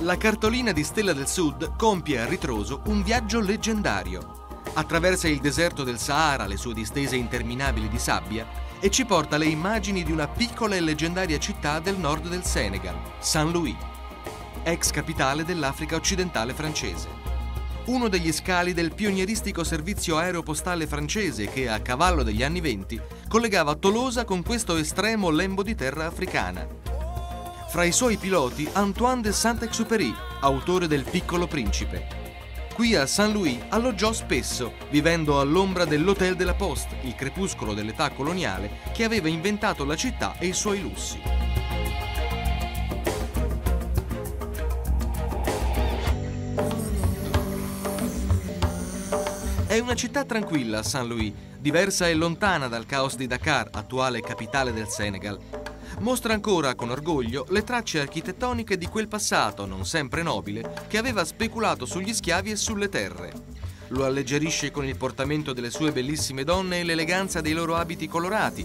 La cartolina di Stella del Sud compie a ritroso un viaggio leggendario. Attraversa il deserto del Sahara, le sue distese interminabili di sabbia, e ci porta le immagini di una piccola e leggendaria città del nord del Senegal, Saint-Louis, ex capitale dell'Africa occidentale francese. Uno degli scali del pionieristico servizio aeropostale francese che, a cavallo degli anni '20, collegava Tolosa con questo estremo lembo di terra africana. Fra i suoi piloti Antoine de Saint-Exupéry, autore del Piccolo Principe. Qui a Saint-Louis alloggiò spesso, vivendo all'ombra dell'Hôtel de la Poste, il crepuscolo dell'età coloniale che aveva inventato la città e i suoi lussi. È una città tranquilla, Saint-Louis, diversa e lontana dal caos di Dakar, attuale capitale del Senegal. Mostra ancora con orgoglio le tracce architettoniche di quel passato, non sempre nobile, che aveva speculato sugli schiavi e sulle terre. Lo alleggerisce con il portamento delle sue bellissime donne e l'eleganza dei loro abiti colorati.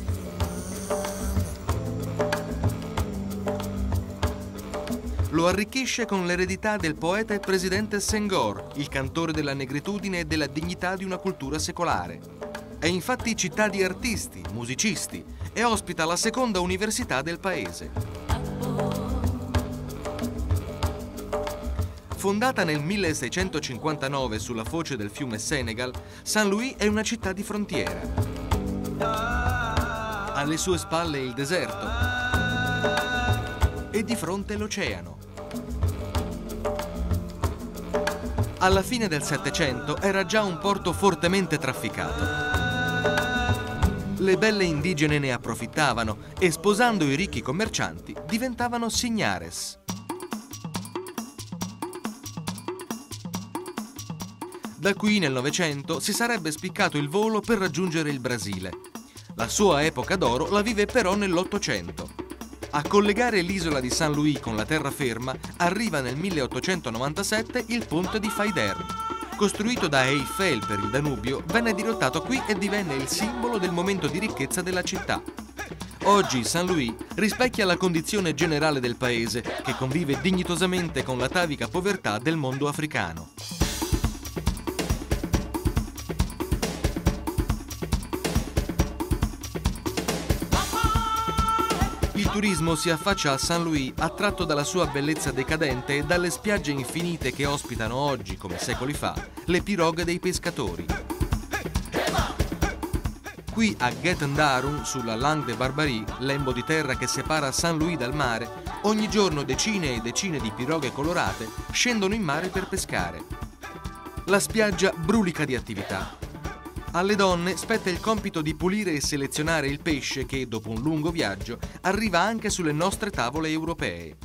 Lo arricchisce con l'eredità del poeta e presidente Senghor, il cantore della negritudine e della dignità di una cultura secolare. È infatti città di artisti, musicisti e ospita la seconda università del paese. Fondata nel 1659 sulla foce del fiume Senegal, Saint-Louis è una città di frontiera. Alle sue spalle il deserto e di fronte l'oceano. Alla fine del Settecento era già un porto fortemente trafficato. Le belle indigene ne approfittavano e, sposando i ricchi commercianti, diventavano signares. Da qui nel Novecento si sarebbe spiccato il volo per raggiungere il Brasile. La sua epoca d'oro la vive però nell'Ottocento. A collegare l'isola di Saint-Louis con la terraferma arriva nel 1897 il ponte di Faider. Costruito da Eiffel per il Danubio, venne dirottato qui e divenne il simbolo del momento di ricchezza della città. Oggi Saint-Louis rispecchia la condizione generale del paese, che convive dignitosamente con l'atavica povertà del mondo africano. Il turismo si affaccia a Saint-Louis attratto dalla sua bellezza decadente e dalle spiagge infinite che ospitano oggi, come secoli fa, le piroghe dei pescatori. Qui a Guet-Ndaroun, sulla Langue de Barbarie, lembo di terra che separa Saint-Louis dal mare, ogni giorno decine e decine di piroghe colorate scendono in mare per pescare. La spiaggia brulica di attività. Alle donne spetta il compito di pulire e selezionare il pesce che, dopo un lungo viaggio, arriva anche sulle nostre tavole europee.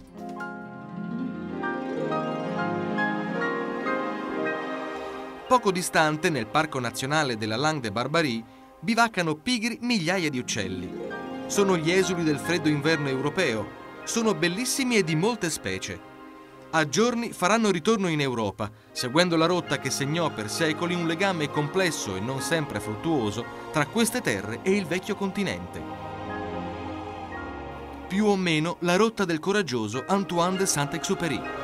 Poco distante, nel Parco Nazionale della Langue de Barbarie, bivaccano pigri migliaia di uccelli. Sono gli esuli del freddo inverno europeo. Sono bellissimi e di molte specie. A giorni faranno ritorno in Europa, seguendo la rotta che segnò per secoli un legame complesso e non sempre fruttuoso tra queste terre e il vecchio continente. Più o meno la rotta del coraggioso Antoine de Saint-Exupéry.